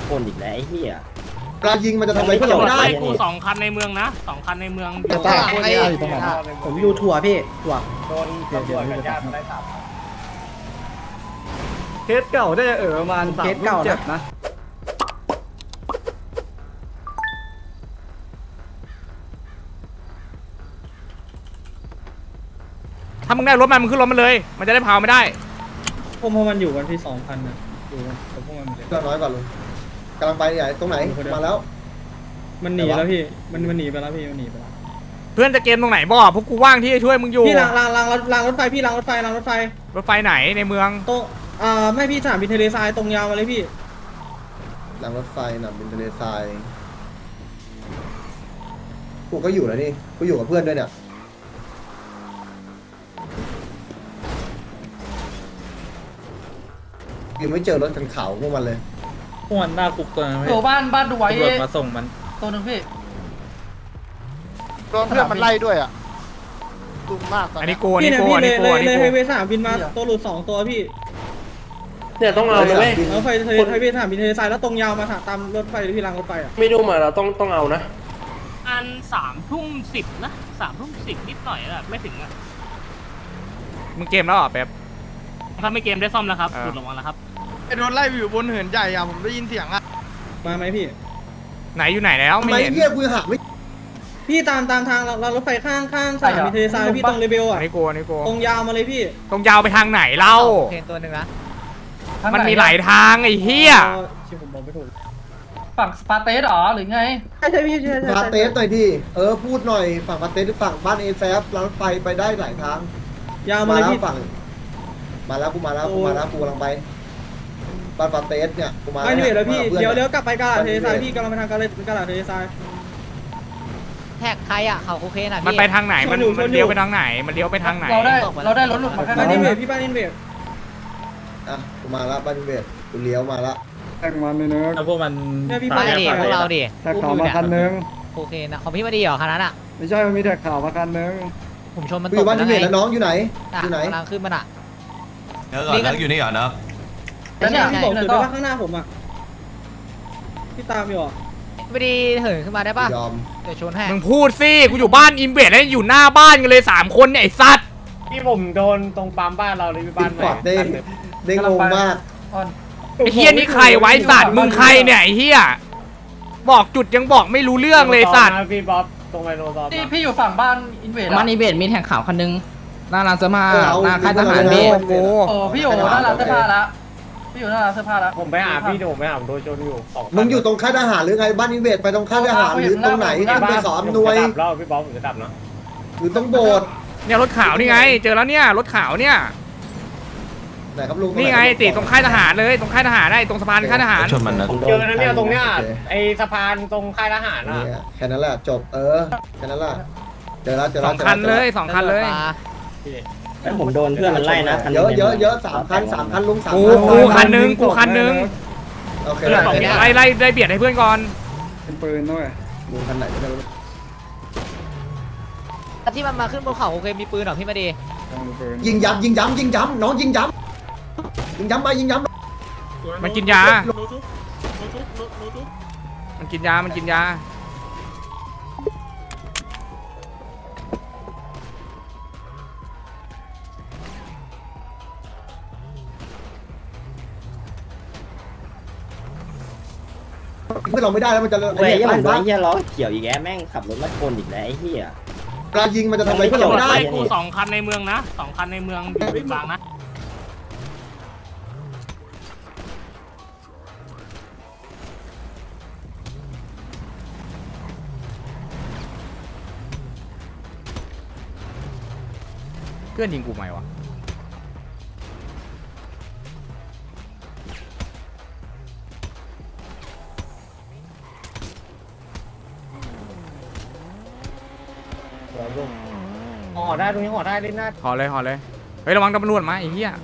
คนอีกแล้วไอ้เหี้ยปลายิงมันจะทำอะไรก็ไม่ได้กู2 คันในเมืองนะ2 คันในเมืองผมอยู่ถั่วพี่ถั่วโดนตำรวจกับญาติได้3 เคสเก่าได้ประมาณ3-7นะถ้ามึงได้รถมันมึงขึ้นรถมันเลยมันจะได้พาวไม่ได้พวกมันอยู่กันที่2,000นะอยู่กับพวกมันเลยก็น้อยกว่าลุงกำลังไปใหญ่ตรงไหนมาแล้วมันหนีแล้วพี่มันหนีไปแล้วพี่มันหนีไปแล้วเพื่อนจะเกมตรงไหนบอกพวกกูว่างที่จะช่วยมึงอยู่พี่รางรถไฟพี่รางรถไฟรถไฟไหนในเมืองโตไม่พี่สนามบินทะเลทรายตรงยาวมาเลยพี่หลังรถไฟหนามบินทะเลทรายกูก็อยู่แล้วนี่กูอยู่กับเพื่อนด้วยเนี่ยยังไม่เจอรถคันขาวพวกมันเลยพวกมันหน้าคุกตัวนั้นอยู่บ้านดูไว้มาส่งมันตัวนึงพี่โดนเพื่อนมันไล่ด้วยอ่ะดุมากอันนี้กูเลยไฮเวย์สนามบินมาตัวหลุด2 ตัวพี่เนี่ยต้องเอาเลยรถไฟไฮเวย์สนามบินทะเลทรายแล้วตรงยาวมาตามรถไฟที่รางรถไฟอ่ะไม่ดูมาเราต้องเอานะอัน3:10นะ3:10นิดหน่อยแหละไม่ถึงอ่ะมึงเกมแล้วเหรอแป๊บครับไม่เกมได้ซ่อมแล้วครับหลุดลงมาแล้วครับไอ้โดนไล่อยู่บนเหินใหญ่อะผมได้ยินเสียงอะมาไหมพี่ไหนอยู่ไหนแล้วไม่เห็นเหี้ยกูหาไม่พี่ตามทางเรารถไฟข้างสนามบินทะเลทรายพี่ตรงเลเวลอ่ะอันนี้กูตรงยาวมาเลยพี่ตรงยาวไปทางไหนเล่าเพนตัวนึงนะมันมีหลายทางไอ้เหี้ยผมบอกไม่ถูกฝั่งสปาเตสหรอหรือไงใช่พี่ใช่สปาเตสหน่อยดิพูดหน่อยฝั่งสปาเตสหรือฝั่งบ้านเอแซฟรถไฟไปได้หลายทางยาวมาเลยพี่ฝั่งมาแล้วกูกำลังไปบ้านสปาเตสเนี่ยกูมาไม่เหนื่อยแล้วพี่เดี๋ยวกลับไปกาลาเททรายพี่กำลังไปทางกาลาเททรายแท็กใครอ่ะเขาโอเคนะมันไปทางไหนมันเลี้ยวไปทางไหนมันเลี้ยวไปทางไหนเราได้รถหลุดมาแค่บ้านอินเวดพี่บ้านอินเวดกูมาละบ้านอินเวดกูเลี้ยวมาละแท็กมันเลยเนอะพวกมันเนี่ยพี่บ้านดิพวกเราดิแท็กขาวมาคันนึงโอเคนะของพี่มาดีเหรอคันนั้นอ่ะไม่ใช่มันมีแท็กขาวมาคันนึงผมชมมันตกบ้านอินเวดแล้วน้องอยู่ไหนกำลังขึ้นมันอ่ะเดี๋ยวก่อนแล้วอยู่นี่เหรอเนาะแล้วเนี่ยพี่บอกจุดได้ว่าข้างหน้าผมอ่ะพี่ตามอยู่ไม่ดีเหินขึ้นมาได้ป่ะเดี๋ยวชนให้มึงพูดสิกูอยู่บ้านอินเวดแล้วอยู่หน้าบ้านกันเลย3 คนเนี่ยไอ้สัตว์พี่ผมโดนตรงปั๊มบ้านเราเลยบ้านไหนเด้งลงมากไอ้เฮียนี่ใครไว้สัตว์มึงใครเนี่ยไอ้เฮียบอกจุดยังบอกไม่รู้เรื่องเลยสัตว์พี่บ๊อบตรงไมโนซอฟนี่พี่อยู่ฝั่งบ้านอินเวดบ้านอินเวดมีแท็กขาวคันนึงหน้าร้านเสื้อผ้าหน้าค่ายทหารพี่พี่อยู่หน้าร้านเสื้อผ้าแล้วพี่อยู่หน้าร้านเสื้อผ้าแล้วผมไปหาพี่ผมไปหาโดนชนอยู่มึงอยู่ตรงค่ายทหารหรือไงบ้านอินเวดไปตรงค่ายทหารหรือตรงไหนไปขออำนวยแล้วพี่บ๊อบผมจะดับเนาะหรือต้องโบสถ์เนี่ยรถขาวนี่ไงเจอแล้วเนี่ยรถขาวเนี่ยไหนครับลุงนี่ไงติดตรงค่ายทหารเลยตรงค่ายทหารได้ตรงสะพานค่ายทหารเจอแล้วเนี่ยตรงเนี้ยไอสะพานตรงค่ายทหารอ่ะแค่นั้นแหละจบแค่นั้นแหละเจอแล้ว 2 คันเลย2 คันเลยแล้วผมโดนเพื่อนมันไล่นะเยอะ3 คันลุง3 กูคันนึงโอเคไล่เบียดให้เพื่อนก่อนเป็นปืนด้วยลุงคันไหนไม่รู้ที่มันมาขึ้นบนเขาโอเคมีปืนหรอพี่มาดียิงย้ำน้องยิงย้ำมายิงย้ำมันกินยามันกินยาเมื่อเราไม่ได้แล้วมันจะไอ้เหี้ยล้อเขียวอีกแกแม่งขับรถมาชนอีกแล้วไอ้เหี้ยปลายิงมันจะทำอะไรก็ไม่ได้กู2 คันในเมืองนะ2 คันในเมืองอยู่กลางนะเพื่อนยิงกูไหมวะห่อได้ตรงนี้ห่อได้เล่นหน้าห่อเลยเฮ้ยระวังตำรวจมาไอ้เหี้ย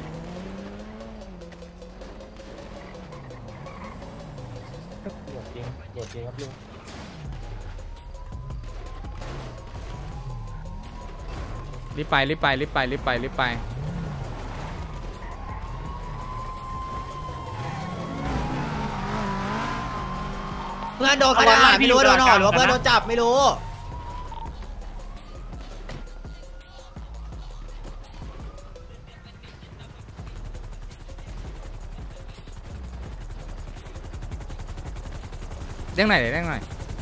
รีบไปเพื่อนโดนขนาดไม่รู้โดนห่อหรือว่าเพื่อนโดนจับไม่รู้เด้งหน่อยเด้งหน่อย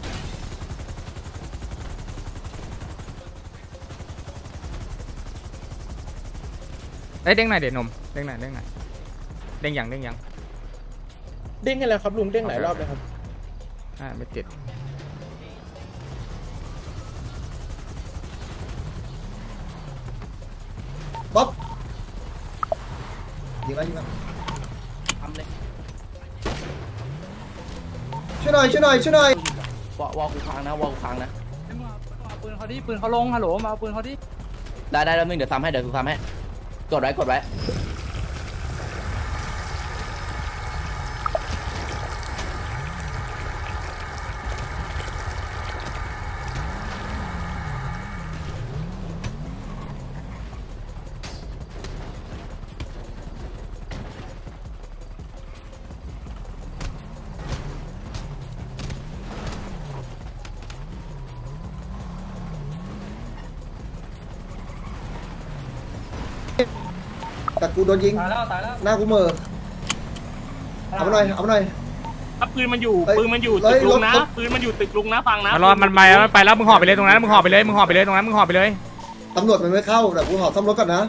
เด้งหน่อยเดี๋ยวนมเด้งหน่อยเด้งยังเด้งให้แล้วครับลุงเด้งหลายรอบเลยครับไม่ติดบ๊อบยิงแล้วทำเลยช่วยหน่อยวอลกูค้างนะวอลกูค้างนะเอาปืนเขาดิปืนเขาลงฮัลโหลมาเอาปืนเขาดิได้แล้วนึงเดี๋ยวทำให้กดไว้แต่กูโดนยิงตายแล้วหน้ากูเหม่อเอามาหน่อยครับปืนมันอยู่ตึกลุงนะปืนมันอยู่ตึกลุงนะฟังนะรอมันไปแล้วมึงห่อไปเลยตรงนั้นมึงห่อไปเลยตรงนั้นมึงห่อไปเลยตำรวจมันไม่เข้าแต่กูห่อซ่อมรถก่อนนะ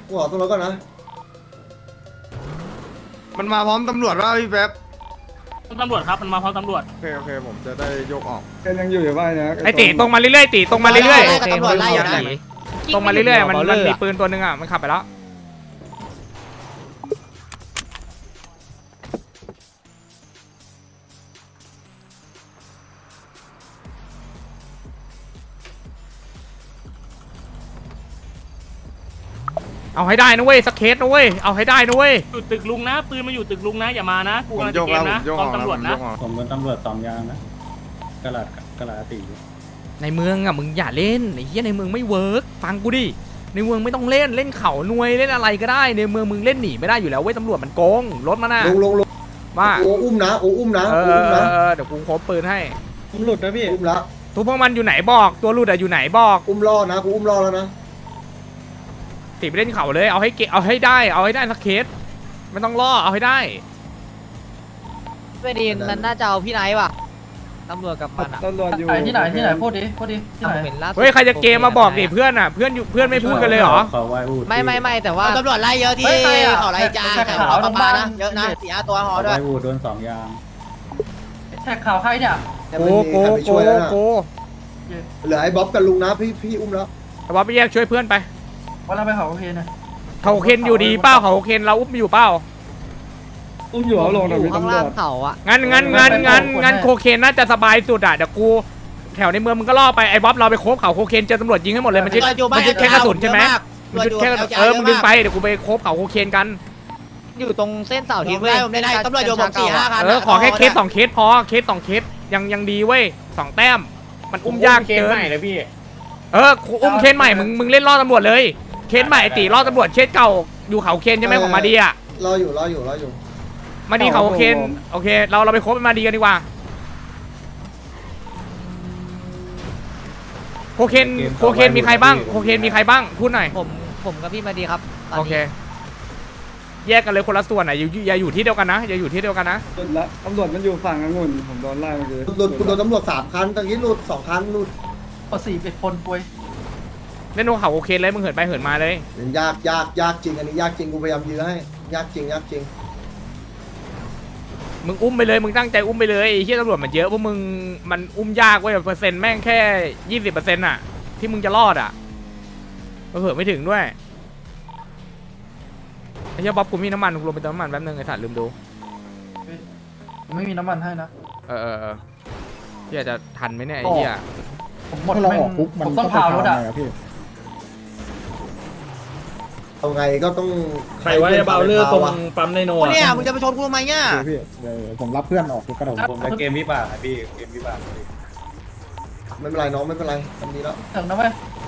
มันมาพร้อมตำรวจว่าพี่แป๊บตำรวจครับมันมาพร้อมตำรวจโอเคผมจะได้ยกออกยังอยู่บ้านนะไอตีตรงมาเรื่อยๆตรงมาเรื่อยตำรวจไล่อยู่นะๆตรงมาเรื่อยๆมันมีปืนตัวนึงอ่ะมันขับไปแล้ว เอาให้ได้นะเว้ยสักเคสนะเว้ยเอาให้ได้นะเว้ยอยู่ตึกลุงนะปืนมันอยู่ตึกลุงนะอย่ามานะกูกำลังจะเกมนะกองตำรวจนะผมเป็นตำรวจตอมยางนะกระลาตีในเมืองอ่ะมึงอย่าเล่นไอ้เหี้ยในเมืองไม่เวิร์กฟังกูดิในเมืองไม่ต้องเล่นเขาหน่วยเล่นอะไรก็ได้ในเมืองมึงเล่นหนีไม่ได้อยู่แล้วเว้ยตำรวจมันโกงรถมาน่ะลงว่าโอ้อุ้มนะเดี๋ยวกูโคบปืนให้ผมหลุดนะพี่อุ้มละทุกพวกมันอยู่ไหนบอกตัวหลุดอะอยู่ไหนบอกอุ้มล่อนะกูอุ้มล่อแล้วนะตีไปเล่นเขาเลยเอาให้ได้สักเคสไม่ต้องล่อเอาให้ได้ไม่ดีนั่นน่าจะเอาพี่ไนท์ว่ะตำรวจกับมันอ่ะตำรวจอยู่ที่ไหนพูดดิที่ไหนเฮ้ยใครจะเกมมาบอกดิเพื่อนอ่ะเพื่อนไม่พูดกันเลยเหรอไม่แต่ว่าตำรวจไล่เยอะที่เขาไล่จ้าแต่ขอประมาณนะเยอะนะ4-5ตัวหอด้วยโดน2 ยางแท็กข่าวใครเนี่ยโกเหลือไอ้บ๊อบกับลุงนะพี่อุ้มแล้วแต่ว่าไปแยกช่วยเพื่อนไปว่าเราไปเขาโอเคนะเขาเคนอยู่ดีเป้าเขาเคนเราอุ้มอยู่เป้าอยู่เอาลงหน่อยพี่ตำรวจงั้นโคเคนน่าจะสบายสุดอ่ะเดี๋ยวกูแถวในเมืองมึงก็ล่อไปไอ้บ๊อบเราไปโคบเขาโคเคนเจอตำรวจยิงให้หมดเลยมันแค่กระสุนใช่ไหมมันแค่มึงดึงไปเดี๋ยวกูไปโคบเขาโคเคนกันอยู่ตรงเส้นเสาทิศเว้ยผมได้ตำรวจอยู่บอก4-5 คันขอแค่เคส2 เคสพอเคส2 เคสยังดีเว้ย2 แต้มมันอุ้มยากเกินอุ้มเคนใหม่มึงเล่นล่อตำรวจเลยเคสใหม่ตีล่อตำรวจเคสเก่าอยู่เขาเคนใช่ไหมของมาดีอ่ะรออยู่มาดีเขาโอเคเราไปคบมาดีกันดีกว่าโคเคนมีใครบ้างพูดหน่อยผมกับพี่มาดีครับโอเคแยกกันเลยคนละส่วนอ่ะอย่าอยู่ที่เดียวกันนะตำรวจมันอยู่ฝั่งองุ่นผมโดนไล่เมื่อกี้โดนตำรวจ3 คันตอนนี้หลุด2 คันหลุด 4 คนป่วยเล่นโนเขาโอเคเลยมึงเหินไปเหินมาเลยยากจริงอันนี้ยากจริงกูพยายามยื้อให้ยากจริงมึงอุ้มไปเลยมึงตั้งใจอุ้มไปเลยไอ้เหี้ยตำรวจมันเยอะพวกมึงมันอุ้มยากเว้ยเปอร์เซ็นต์แม่งแค่20%อ่ะที่มึงจะรอดอ่ะเผื่อไม่ถึงด้วยไอ้เหี้ยบ๊อบกูมีน้ำมันกูลงไปเติมน้ำมันแป๊บนึงไอ้สัตว์ลืมดูไม่มีน้ำมันให้นะเหี้ยจะทันไหมเนี่ยไอ้เหี้ยผมหมดเราออกคุกมันต้องพาวรถอ่ะเอาไงก็ต้องใครว่าจะเบาเลือดตรงปั๊มไนโน่เนี่ยมึงจะไปชนกูทำไมเนี่ยพี่ผมรับเพื่อนออกกระผมจะเกมวิบากพี่เกมวิบากไม่เป็นไรน้องไม่เป็นไรทำดีแล้วถึงนะเว้ย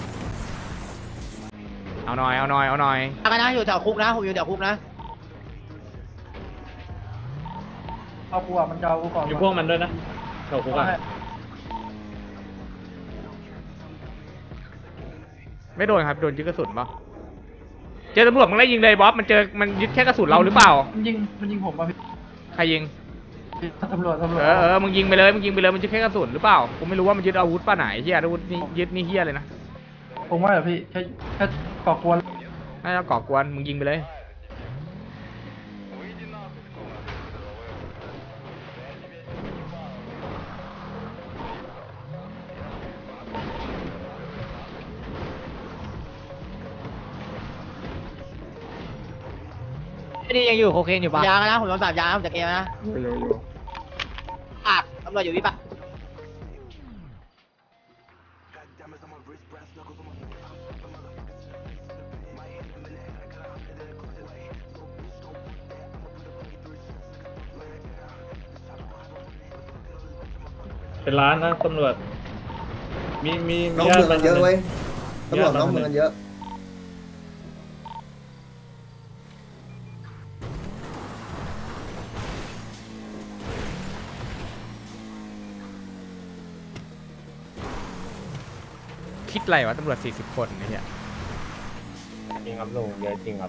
เอาหน่อยกันนะอยู่แถวคุกนะผมอยู่แถวคุกนะเอากูอ่ะมันจะเอากูก่อนอยู่พวกมันด้วยนะเข้าคุกอ่ะไม่โดนครับโดนยึดกระสุนป่ะเจอตำรวจมึงไล่ยิงเลยบ๊อบมันยึดแค่กระสุนเราหรือเปล่ามันยิงผมป่ะพี่ใครยิงตำรวจมึงยิงไปเลยมันยึดแค่กระสุนหรือเปล่ากูไม่รู้ว่ามันยึดอาวุธป่ะไหนเฮียอาวุธนี่ยึดนี่เฮียเลยนะผมว่าเหรอพี่แค่ก่อกวนน่าจะก่อกวนมึงยิงไปเลยนี่ยังอยู่โคเคนอยู่ปะยางนะผมโดนปราบยางผมจากเกมนะตำรวจอยู่พี่ปะเป็นร้านนะตำรวจมีน้องเมืองกันเยอะเว้ยตำรวจน้องเมืองกันเยอะคิดอะไรวะตำรวจ40 คนเนี่ยจริงครับลุงเยอะจริงครับ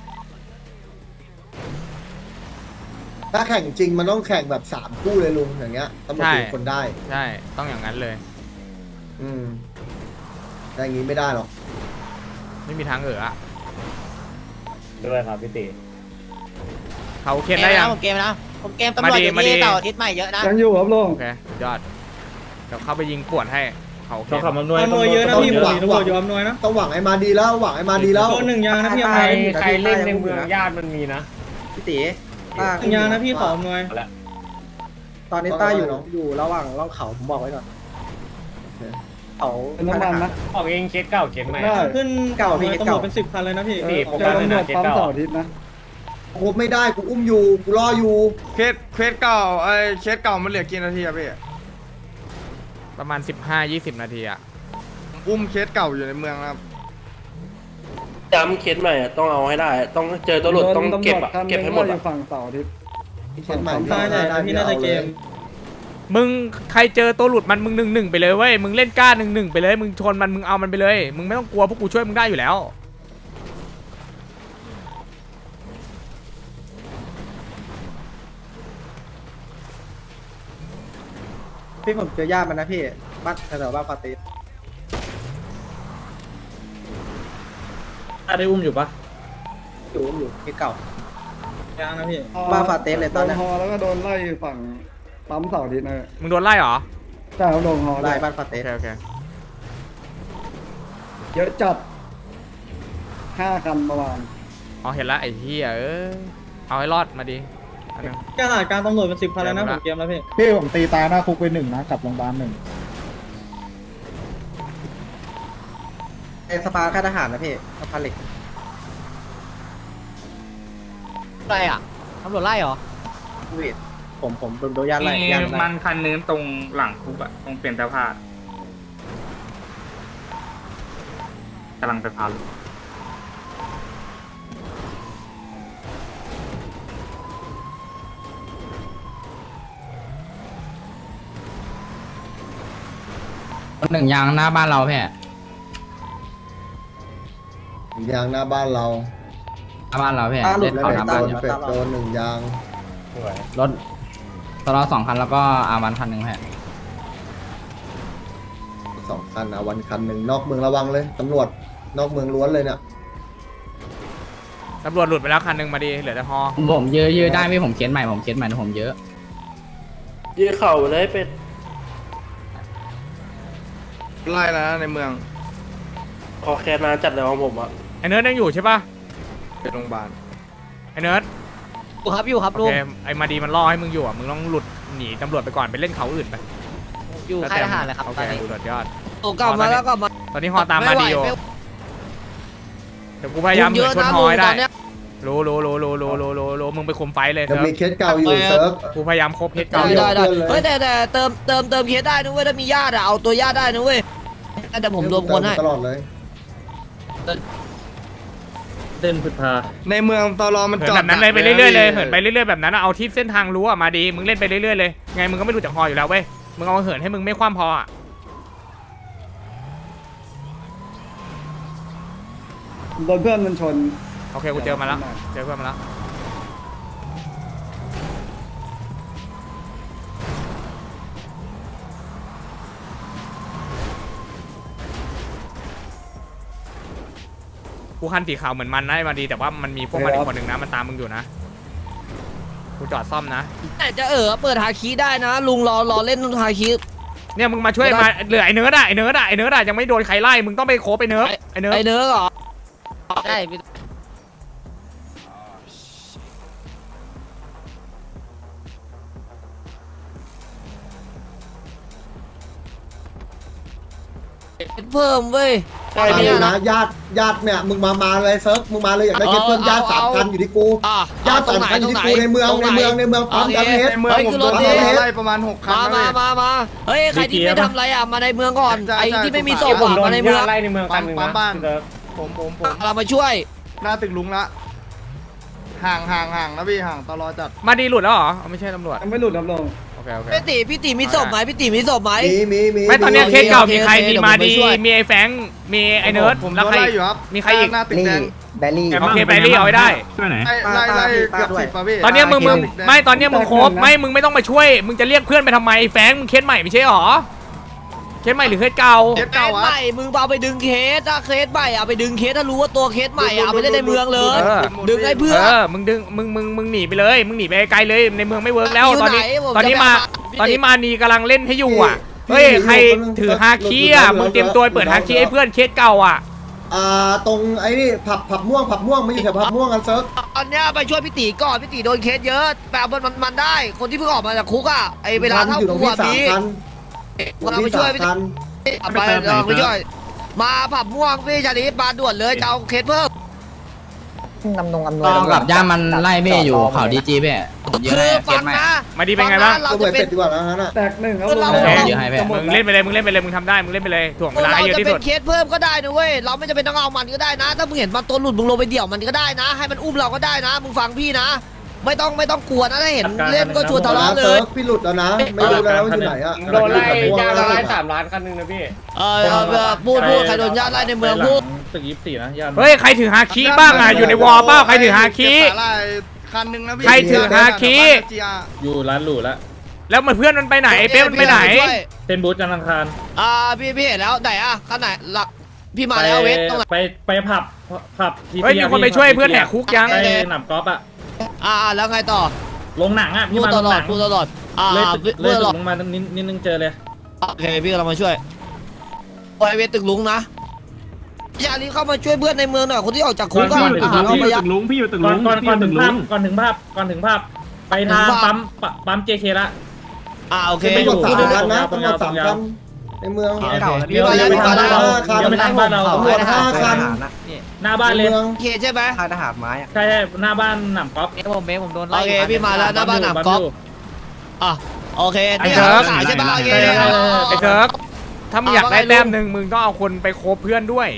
ถ้าแข่งจริงมันต้องแข่งแบบ3 คู่เลยลุงอย่างเงี้ยตำรวจ4 คนได้ใช่ต้องอย่างนั้นเลยแต่อย่างงี้ไม่ได้หรอกไม่มีทางอะด้วยครับพี่ติเขาเคนได้ยังผมเกมนะผมเกมตำรวจอยู่ที่เต่าอาทิตย์ใหม่เยอะนะยังอยู่ครับลุงโอเคสุดยอดเดี๋ยวเข้าไปยิงป่วนให้เขาเคนต้องขับอำนวยเยอะนะพี่ผมตำรวจอยู่อำนวยนะต้องหวังไอ้มาดีแล้วหวังไอ้มาดีแล้วโดน1 ยางนะพี่อำนวยใครเล่นในเมืองญาติมันมีนะพี่ตี1 ยางนะพี่ขออำนวยตอนนี้ต้าอยู่ระหว่างล่องเขาผมบอกไว้ก่อนเขาน้ำมันนะออกเองเคสเก่าเคสใหม่ขึ้นตำรวจเป็น10 คันเลยนะพี่ผมจะปั๊มตำรวจปั๊มเสาร์อาทิตย์นะกูไม่ได้กูอุ้มอยู่กูรออยู่เคสเก่าเคสเก่ามันเหลือกี่นาทีอะพี่ประมาณ 15-20 นาทีอะอุ้มเคสเก่าอยู่ในเมืองนะครับจำเคสใหม่อะต้องเอาให้ได้ ต้องเจอตัวหลุดต้องเก็บอะเก็บให้หมดอะฝั่งเสาร์อาทิตย์เคสใหม่พี่น่าจะเกมมึงใครเจอตัวหลุดมันมึง1-1ไปเลยเว้ยมึงเล่นกล้า1-1ไปเลยมึงชนมันมึงเอามันไปเลยมึงไม่ต้องกลัวพวกกูช่วยมึงได้อยู่แล้วพี่ผมเจอญาติมันนะพี่บ้านแถวบ้านปาติสได้อุ้มอยู่ปะอยู่ที่เก่ายังนะพี่บ้านปาติสเลยตอนนี้แล้วก็โดนไล่ฝั่งปั๊มเสาร์อาทิตย์นะมึงโดนไล่เหรอใช่ครับโดนไล่บ้านปาติสโอเคเยอะจัด5 คันประมาณอ๋อเห็นแล้วไอ้เหี้ยเอาให้รอดมาดิอันนึงแก้สถานการณ์ตำรวจเป็น10 คันแล้วนะผมเกมแล้วพี่พี่ผมตีตายหน้าคุกไป1นะกลับโรงพยาบาล1 ไอสภาค่ายทหารนะพี่สภาเหล็กอะไรอ่ะตำรวจไล่เหรอพี่ผมโดนญาติไล่มันคันนึงตรงหลังคุกอะตรงเปลี่ยนเสื้อผ้ากำลังไปพาลูก 1 ยางหน้าบ้านเราพี่ยางหน้าบ้านเราหน้าบ้านเราพี่หลุดแล้วหน้าบ้านเป็ดโดน1 ยางรถตลอด2 คันแล้วก็อาวันคันหนึ่งพี่ 2 คันอ่ะวันคัน 1นอกเมืองระวังเลยตำรวจนอกเมืองล้วนเลยเนี่ยตำรวจหลุดไปแล้วคันหนึงมาดิเหลือแต่ฮอผมเยอะได้พี่ผมเคสใหม่นะผมเยอะยืดเข่าเลยเป็ดไล่แล้วในเมืองขอแคสมาจัดเลยของผมอะไอ้เนิร์ดยังอยู่ใช่ปะเป็นโรงพยาบาลไอ้เนิร์ดอยู่ครับโอลุงเคไอ้มาดีมันล่อให้มึงอยู่อ่ะมึงต้องหลุดหนีตำรวจไปก่อนไปเล่นเขาอื่นไปอยู่ค่ายทหารเลยครับโอตอนเคนี้สุดยอดกลับมาแล้วก็มาตอนนี้ฮอตามมาดีอยู่เดี๋ยวกูพยายามเหมือนชนฮอให้ได้รู้มึงไปคุมไฟเลยเดี๋ยวเซิร์ฟมีเคสเก่าอยู่เซิร์ฟกูพยายามครบเพชรเก่าอยู่ได้เฮ้ยแต่เติมเคสได้นะเว้ยถ้ามีญาติอะเอาตัวญาติได้นะเว้ยแต่ผมรวมคนให้ตลอดเลยเส้นพุทธาในเมืองตลอมันจอดแบบนั้นเลยไปเรื่อยๆเลยเหินไปเรื่อยๆแบบนั้นเอาที่เส้นทางรู้อะมาดีมึงเล่นไปเรื่อยๆเลยไงมึงก็ไม่รู้จักฮออยู่แล้วเว้ยมึงเอาเหินให้มึงไม่คว่ำพออะโดนเพื่อนมันชนโอเคกูเจอมาแล้วเจอเพื่อนมาแล้วกูคันสีขาวเหมือนมันนะมาดีแต่ว่ามันมีพวกมันอีกคนหนึ่งนะมันตามมึงอยู่นะกูจอดซ่อมนะแต่จะเปิดฮาคิได้นะลุงรอเล่นฮาคิเนี่ยมึงมาช่วยมาเหลือไอ้เนื้อได้ยังไม่โดนใครไล่มึงต้องไปโคบไอ้เนื้อเหรอใช่เพิ่มเว้ยใช่นี่นะญาติเนี่ยมึงมาเลยเซิร์ฟมึงมาเลยอยากได้เก็บเพิ่มญาติ3 คันอยู่ที่กูญาติ3 คันอยู่ที่กูในเมืองปั๊มดันเฮดในเมืองผมโดนไล่ประมาณ6 คันมาเฮ้ยใครที่ไม่ทำอะไรอ่ะมาในเมืองก่อนไอ้ที่ไม่มีศพอ่ะมาในเมืองไล่ในเมืองกันหนึ่งนะบ้านผมเรามาช่วยหน้าตึกลุงละห่างนะพี่ห่างตลอดจัดมาดีหลุดแล้วเหรอไม่ใช่ตำรวจไม่หลุดครับลงโอเคพี่ตีมีศพไหมมีศพไหมมีไม่ตอนนี้เคสเก่ามีใครมีมาดีมีไอ้แฟงมีไอ้เนิร์ดผมแล้วใครอยู่ครับมีใครอีกหน้าตึกแดงแบลลี่โอเคแบลลี่เอาไว้ได้ไล่เกือบ10ป่ะพี่ตอนนี้มึงไม่ตอนนี้มึงโคบไม่มึงไม่ต้องมาช่วยมึงจะเรียกเพื่อนไปทำไมแฟงมึงเคสใหม่ไม่ใช่หรอเคสใหม่หรือเคสเก่าเคสใหม่มึงเอาไปดึงเคสถ้าเคสใหม่เอาไปดึงเคสถ้ารู้ว่าตัวเคสใหม่เอาไปเล่นในเมืองเลยดึงให้เพื่อนมึงดึงมึงหนีไปเลยมึงหนีไปไกลเลยในเมืองไม่เวิร์กแล้วตอนนี้มานีกำลังเล่นให้อยู่อ่ะเฮ้ยใครถือฮาคิอ่ะมึงเตรียมตัวเปิดฮาคิให้เพื่อนเคสเก่าอ่ะตรงไอ้นี่ผับม่วงไม่ใช่ผับม่วงกันเซิร์ฟตอนเนี้ยไปช่วยพี่ตีก่อนพี่ตีโดนเคสเยอะแปลมันได้คนที่เพิ่งออกมาจากคุกอ่ะไอเวลาเท่ากูอ่ะพี่เราไปช่วยไปช่วยมาผับม่วงพี่ชาลีมาด่วนเลยจะเอาเคสเพิ่มอำนวยกับย่ามันไล่เม่อยู่เขาดีจีเม่คือฟังนะมาดีเป็นไงบ้างเราจะเป็นดีกว่านะแตก1ครับมึงเล่นไปเลยมึงทำได้มึงเล่นไปเลยถ่วงเวลาให้เยอะที่สุดเราจะเป็นเคสเพิ่มก็ได้นะเว้ยเราไม่จำเป็นต้องเอามันก็ได้นะถ้ามึงเห็นมันตัวหลุดมึงลงไปเดี่ยวมันก็ได้นะให้มันอุ้มเราก็ได้นะมึงฟังพี่นะไม่ต้องกลัวนะถ้าเห็นเล่นก็ชวนทะเลาะเลยพี่หลุดแล้วนะไม่รู้แล้วว่าอยู่ไหนอ่ะโดนไล่ญาติไล่3 ล้านคันนึงนะพี่พูดใครโดนญาติไล่ในเมืองพูดตึก24นะญาติเฮ้ยใครถือฮาคิบ้างอ่ะอยู่ในวอลเปล่าใครถือฮาคิคันนึงนะพี่ใครถือฮาคิอยู่ร้านหรูแล้วมันเพื่อนมันไปไหนเป๊ะมันไปไหนเต้นบูธจันทร์อังคารพี่เห็นแล้วไหนอ่ะคันไหนหลักพี่มาแล้วเวทตรงไหนไปผับเฮ้ยมีคนไปช่วยเพื่อนแหกคุกยังไปหนำกอล์ฟแล้วไงต่อลงหนังอ่ะพี่มาลงหนังพูดตลอดเลยตึกลุงมานิดนึงเจอเลยโอเคพี่กำลังมาช่วยไปเวทตึกลุงนะอย่ารีบเข้ามาช่วยเพื่อนในเมืองหน่อยคนที่ออกจากคุกก็พี่อยู่ตึกลุงก่อนถึงภาพไปทางปั๊ม JK ละโอเคไปอยู่3 คันนะต้อง3 คันในเมืองพี่มาแล้วยังไม่ทางบ้านเรา 5 คันหน้าบ้านเลยเคใช่ไหมทหารไม้ใช่หน้าบ้านหนำก๊อฟผมโดนไล่โอเคพี่มาแล้วหน้าบ้านหนำก๊อฟโอเคนี่ขายใช่ไหมโอเคไอ้เกิร์กถ้ามึงอยากได้แต้มหนึ่งมึงต้องเอาคนไปโคบเพื่อนด้วย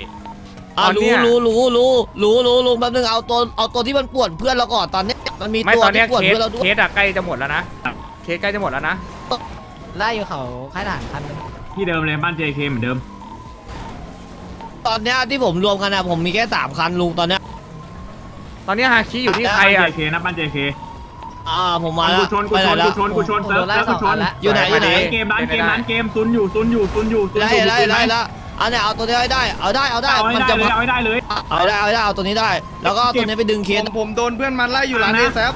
รู้แป๊บนึงเอาตัวที่มันป่วนเพื่อนเราก่อนตอนนี้มันมีตัวที่ป่วนเพื่อนเราด้วยเคสใกล้จะหมดแล้วนะเคสใกล้จะหมดแล้วนะไล่อยู่เขาค่ายทหารคันที่เดิมเลยบ้าน JK เหมือนเดิมตอนนี้ที่ผมรวมกันนะผมมีแค่3 คันลุงตอนนี้ฮาคิอยู่ที่ใครอ่ะ JK นะบ้าน JK ผมมาแล้วกูชนเซิร์ฟอยู่ไหนเกมร้านเกมซุนอยู่ไล่ละอันนี้เอาตัวนี้ได้มันจะเอาได้เลยเอาตัวนี้ได้แล้วก็ตัวนี้ไปดึงเคสผมโดนเพื่อนมันไล่อยู่ร้านนี้แซฟ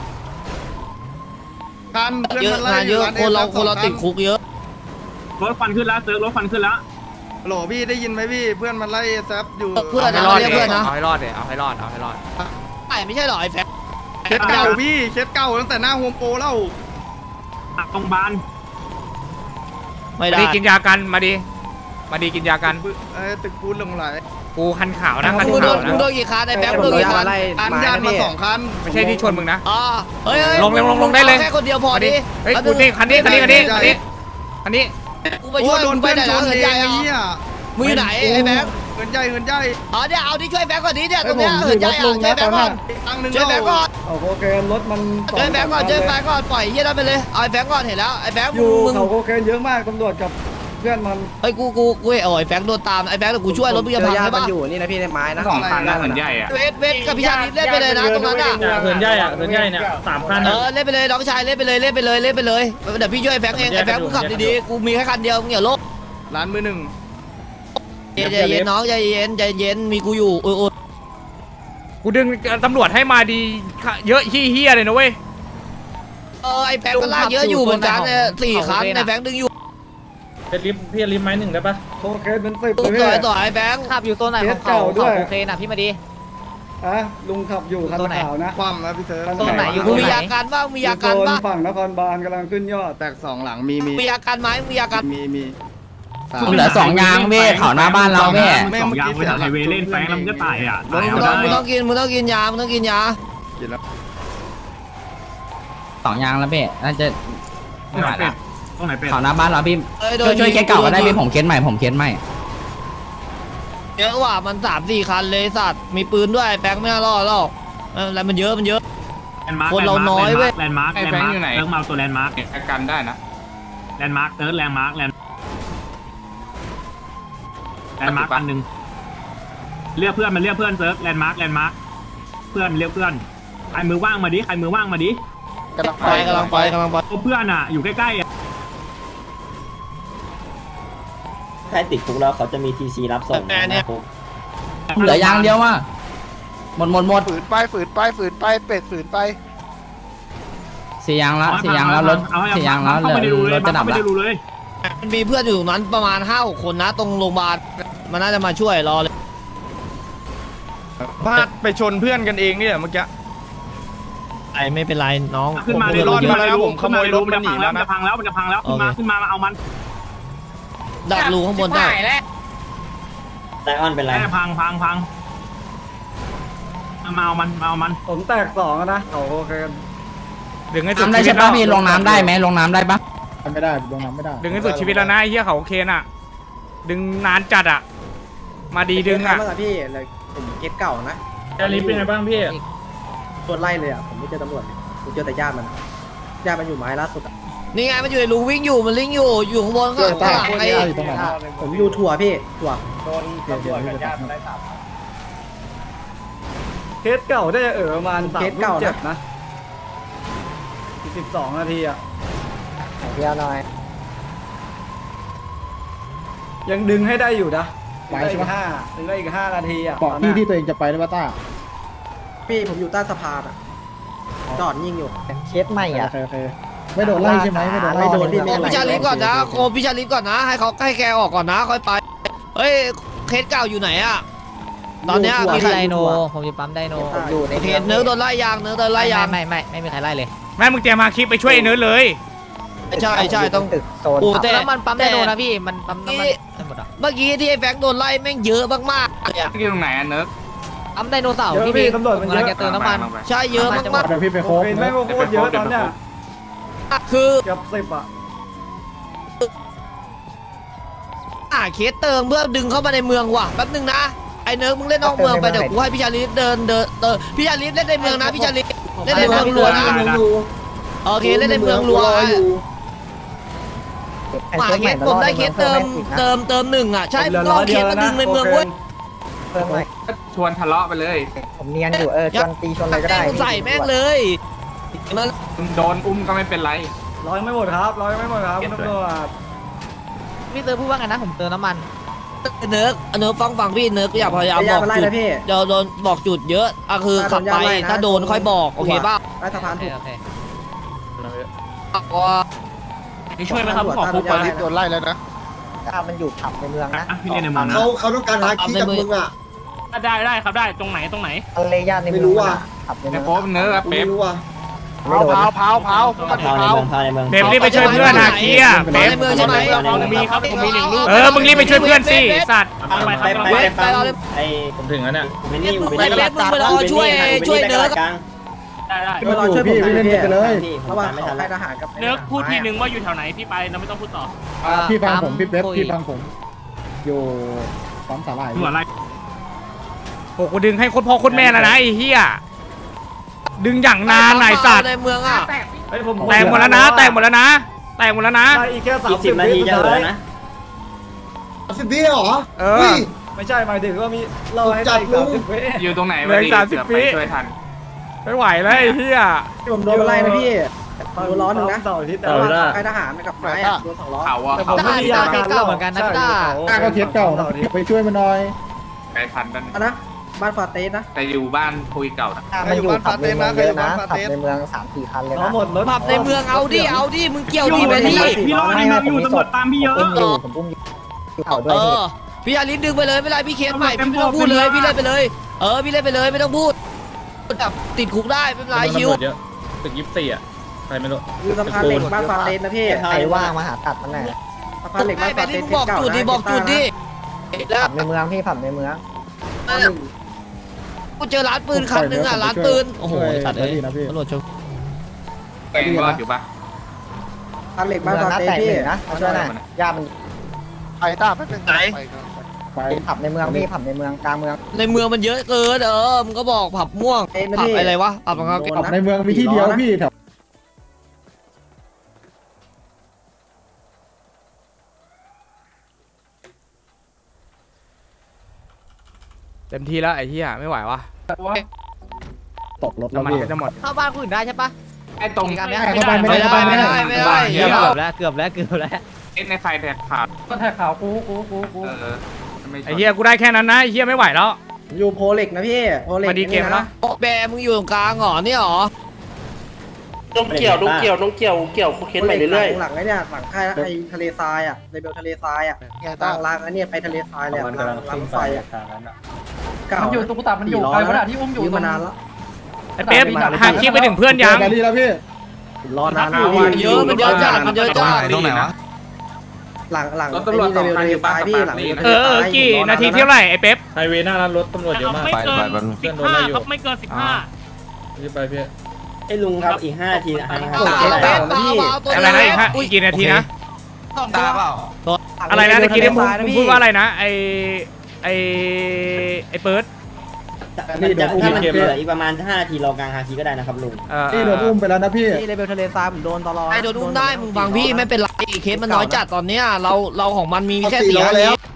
คันเพื่อนมันไล่เยอะคนเราติดคุกเยอะรถฟันขึ้นแล้วเซิร์ฟรถฟันขึ้นแล้วโหลพี่ได้ยินไหมพี่เพื่อนมันไล่แซฟอยู่เพื่อนนะเอาให้รอดไม่ใช่หรอไอ้แฟกเคสเก่าพี่เคสเก่าตั้งแต่หน้าโฮมโปรแล้วตรงบ้านไม่ได้กินยากันมาดีกินยากันตึกปูนลงไหลกูคันขาวนะคันขาวนะมึงโดนกี่คันไอ้แป๊บโดนกี่คันอันญาติมา2 คันไม่ใช่ที่ชนมึงนะเฮ้ยลงได้เลยแค่คนเดียวพอดิเฮ้ยกูนี่คันนี้กูไปช่วยมึงไปไหนแล้วเงินใหญ่มึงอยู่ไหนไอ้แป๊บเงินใหญ่เงินใหญ่อ๋อเนี่ยเอาที่ช่วยแบงก์ก่อนนี้เนี่ยตรงเนี้ยเหินใหญ่ช่วยแบงก์ก่อนตังค์หนึ่งช่วยแบงก์ก่อนเขาโคเคนรถมันช่วยแบงก์ก่อนช่วยแบงก์ก่อนปล่อยเฮียได้ไปเลยเอาไอ้แบงก์ก่อนเห็นแล้วไอ้แบงก์อยู่มึงเขาโคเคนเยอะมากตำรวจกับเพื่อนมันเฮ้ยกูโอ้ยแบงก์โดนตามไอ้แบงก์เดี๋ยวกูช่วยรถมึงจะพังใช่ปะอยู่นี่นะพี่ในไม้นะ 2 คันแล้วเงินใหญ่อะเวทกับพี่ชาลิฟเล่นไปเลยนะตรงนั้นอ่ะเหินใหญ่เนี่ย3 คันเล่นไปเลยน้องชายเล่นไปเลยเดี๋ยวพี่ช่วยไอ้แบงก์เองไอ้แบงก์มึงขับดีๆกูมีแค่คันเดียวมึงอย่าโลภร้านมือหนึ่งใจเย็นน้องใจเย็นมีกูอยู่โอ้ยกูดึงตำรวจให้มาดีเยอะเฮี้ยเลยนะเว้ยไอ้แบงก์ก็ลากเยอะอยู่เหมือนกัน4 คันไอ้แบงก์ดึงอยู่พี่ลิฟต์ไม้1ได้ปะโคเคนเป็น10 ต่เลยต่อไอ้แบงค์ขับอยู่โซนไหนของเขาโอเคนะพี่มาดีอ่ะลุงขับอยู่คันขาวนะความนะพี่เธอโซนไหนอยู่มึงมีอาการบ้างมีอาการบ้างฝั่งนครบาลกำลังขึ้นยอดแตก2 หลังมีมีอาการไหมมีอาการมีเหลือ2 ยางเว้ยเขาหน้าบ้านเราแม่ 2 ยางไปทางไฮเวย์เล่นแฟงแล้วมันก็ตายอ่ะมึงต้องกินยากินแล้ว 2 ยางแล้วแม่น่าจะตรงไหนเป็ดเขาหน้าบ้านเราพี่ช่วยเคสเก่าก็ได้พี่ผมเคสใหม่เยอะว่ะมัน3-4 คันเลยสัตว์มีปืนด้วยแบงค์ไม่น่ารอดหรอกอะไรมันเยอะคนเราน้อยเว้ยแลนด์มาร์คอยู่ไหนเติร์กมาตัวแลนด์มาร์คกันได้นะแลนด์มาร์คเติร์กแลนด์มาร์คอันหนึ่งเรียกเพื่อนเซิร์ฟแลนด์มาร์คเพื่อนเรียกเพื่อนใครมือว่างมาดิกำลังไปเพื่อนอ่ะอยู่ใกล้ๆอ่ะใครติดคุกแล้วเขาจะมีทีซีรับส่งเนี่ยเหลือยางเดียวว่ะหมดฝืนไปเป็ดฝืนไป 4 ยางแล้วรถ4 ยางแล้วรถจะดับแล้วมันมีเพื่อนอยู่ตรงนั้นประมาณ 5-6 คนนะตรงโรงพยาบาลมันน่าจะมาช่วยรอเลยพลาดไปชนเพื่อนกันเองเนี่ยเมื่อกี้ไอ้ไม่เป็นไรน้องขึ้นมาเลยรอดมาแล้วผมขโมยรถมันหนีแล้วมันจะพังแล้วขึ้นมาเอามันดักรูข้างบนได้ไลออนเป็นไรพังมาเอามันผมแตก2นะเขาโคเคนดึงให้สุดทำได้ชีวิใช่ตปะพี่ลงน้ำได้ไหมลงน้ำได้ปะไม่ได้ลงน้ำไม่ได้ดึงให้สุดชีวิตแล้วนะไอ้เฮี้ยเขาเคนอ่ะดึงนานจัดอ่ะมาดีดึงอ่ะพี่เลยผมเคสเก่านะลิฟต์เป็นไงบ้างพี่ตรวจไล่เลยอ่ะผมไม่เจอตำรวจผมเจอแต่ญาติมันอยู่ไม้ล่าสุดอ่ะนี่ไงมันอยู่ในรูวิ่งอยู่มันลิงอยู่ข้างบนข้างหลังไอ้ผมอยู่ถั่วพี่ถั่วโดนตำรวจกับญาติได้3 เคสเก่าได้ประมาณ3-7นะ12 นาทีอ่ะเดียวหน่อยยังดึงให้ได้อยู่นะไหวใช่ไหมดึงได้อีก5 นาทีอ่ะบอกที่ตัวเองจะไปได้ป่ะต้าพี่ผมอยู่ใต้สะพานอ่ะจอดยิงอยู่เคสใหม่อ่ะโอเคไม่โดนไล่ใช่ไหมไม่โดนพี่พิชาลิฟก่อนนะพิชาลิฟก่อนนะให้แกออกก่อนนะค่อยไปเฮ้ยเคสเก่าอยู่ไหนอ่ะตอนเนี้ยมีไดโนผมจะปั๊มไดโนอยู่ในเคสเนื้อโดนไล่ยางไม่มีใครไล่เลยแม่มึงเตรียมมาคลิปไปช่วยไอ้เนื้อเลยใช่ต้องตึกโซนแต่น้ำมันปั๊มไดโนนะพี่มันปั๊มน้ำมันเมื่อกี้ที่ไอ้แฟงโดนไล่แม่งเยอะมากๆเลยที่ตรงไหนเนิร์กปั๊มไดโนเสาร์พี่ตำรวจมันเยอะจะเติมน้ำมันใช่เยอะมากๆพี่ไปโค้งไม่โค้งเยอะตอนเนี้ยคือเกือบ10 อ่ะเคสเติมเพื่อดึงเข้ามาในเมืองว่ะแป๊บนึงนะไอ้เนิร์กมึงเล่นนอกเมืองไปเดี๋ยวกูให้พี่ชาลิฟเดินพี่ชาลิฟเล่นในเมืองนะพี่ชาลิฟเล่นในเมืองรัวนะโอเคเล่นในเมืองรัวเคสผมได้เคสเติม1อ่ะใช่มึงต้องเคสมาดึงในเมืองเว้ยชวนทะเลาะไปเลยผมเนียนอยู่ชวนตีชวนอะไรก็ได้ใส่แม่งเลยโดนอุ้มก็ไม่เป็นไรร้อยไม่หมดครับตำรวจพี่เติมพูดว่าไงนะผมเติมน้ำมันเนิร์กฟังพี่เนิร์กอยากพยายามบอกจุดเดี๋ยวโดนบอกจุดเยอะคือขับไปถ้าโดนค่อยบอกโอเคป่ะใต้สะพานถูกช่วยไหมครับขอปุ๊บไปโดนไล่แล้วนะมันอยู่ขับในเมืองนะพี่เล่นในเมืองเขาต้องการหาขี้กับมึงอ่ะได้ครับได้ตรงไหนอะไรญาติในเมืองไม่รู้อ่ะในโป๊บเนื้อเป๊ปเผาเป๊ปรีบไปช่วยเพื่อนหาขี้อ่ะเป๊ปมีครับผมมี1 ลูกมึงรีบไปช่วยเพื่อนสิสัตว์ไปผมถึงแล้วเนี่ยมึงไปรอช่วยเนิร์กได้ไปรอช่วยผมพี่เล่นกันเลยระหว่างค่ายทหารกับเนิร์กพูดทีนึงว่าอยู่แถวไหนพี่ไปเราไม่ต้องพูดต่อพี่ฟังผมพี่เป๊ปพี่ฟังผมอยู่ปั๊มสาหร่ายหัวไรโอ้กูดึงให้โคตรพ่อโคตรแม่แล้วนะไอ้เหี้ยดึงอย่างนานไหนสัตว์ในเมืองอ่ะแตกหมดแล้วนะแตกหมดแล้วนะแตกหมดแล้วนะอีกแค่30 นาทีจะเหลือนะ 10 วิเหรอไม่ใช่หมายถึงว่ามีรอให้จัดลุงอยู่ตรงไหนเลย30 วิไม่ไหวแล้วไอ้เหี้ยผมโดนอะไรนะพี่โดนร้อนหนึ่งนะแต่ว่าใครทหารกับไม้โดน2 ล้อแต่ผมไม่มียาการเล่าเหมือนกันนะพี่ต้าก็เทียบเก่าไปช่วยมันหน่อยไปทันกันนะบ้านฟาเตสนะแต่อยู่บ้านคุยเก่านะอยู่บ้านฟาเตนนะใครอยู่บ้านฟาเตนในเมือง 3-4 คันเลยนะหมดรถผับในเมืองเอาดิมึงเกี่ยวดีไปดิพี่รอดในเมืองอยู่ตำรวจตามพี่เยอะผมอุ้มอยู่ด้วยพี่อาลิสดึงไปเลยไม่เป็นไรพี่เคสใหม่พี่ไม่ต้องพูดเลยพี่เล่นไปเลยพี่เล่นไปเลยไม่ต้องพูดจับติดคุกได้ไม่เป็นไรชิวตึก24อ่ะใครไม่รู้คือสะพานเหล็กบ้านฟาเตสนะพี่ใครว่างมาหาตัดมันหน่อยสะพานเหล็กบ้านฟาเตสบอกจุดดิบอกจุดดิแล้วในเมืองพี่ผับในเมืองกูเจอร้านปืนคันนึงอ่ะร้านปืนโอ้โหตัดเลยตำรวจชมเองรอดอยู่ปะสะพานเหล็กบ้านฟาเตสพี่นะมาช่วยหน่อยย่ามันไปต้าไม่เป็นไรไปผับในเมืองพี่ผับในเมืองกลางเมืองในเมืองมันเยอะเกินมึงก็บอกผับม่วงผับอะไรวะผับในเมืองมีที่เดียวพี่เต็มที่แล้วไอ้เหี้ยไม่ไหววะตกรถน้ำมันก็จะหมดเข้าบ้านคนอื่นได้ใช่ปะไอ้ตรงไม่ได้เกือบแล้วในไฟแท็กขาดก็แทกขาวกูไอ้เหี้ยกูได้แค่นั้นนะไอ้เหี้ยไม่ไหวแล้วอยู่โพเล็กนะพี่โพเล็กมาดีเกมแล้วแบมึงอยู่ตรงกลางเหรอเนี่ยหรอต้องเกี่ยวเขาเค้นใหม่เรื่อยหลังไอ้เนี่ยหลังค่ายไอ้ทะเลทรายอ่ะในเบลทะเลทรายอ่ะตั้งรางไอ้เนี่ยไปทะเลทรายเลยหลังไฟอ่ะมันอยู่ตุ๊กตามันอยู่ใครวะที่อุ้มอยู่มานานแล้วไอ้เป๊ปหาคลิปไปถึงเพื่อนยังรอนานมันเยอะจัดตรงไหนวะหลังตำรวจ2 คันอยู่ป้ายพี่หลังกี่นาทีเท่าไหร่ไอ้เป๊ปไฮเวย์หน้าร้านรถตำรวจเยอะมากไม่เกินเพื่อนโดน 15 ไล่อยู่ครับไม่เกิน15 รีบไปพี่ไอ้ลุงครับอีก5 นาทีนะอะไรนะอีกกี่นาทีนะตาเปล่าอะไรนะตะกี้ที่มึงพูดว่าอะไรนะไอ้เปิร์ดถ้ามันเหลืออีกประมาณ5 นาทีรอกลางฮาคีก็ได้นะครับลุงนี่โดนอุ้มไปแล้วนะพี่นี่เลเวลทะเลทรายผมโดนตลอดไอ้โดนอุ้มได้มึงฟังพี่ไม่เป็นไรเคสมันน้อยจัดตอนเนี้ยเราของมันมีแค่4 อันนี้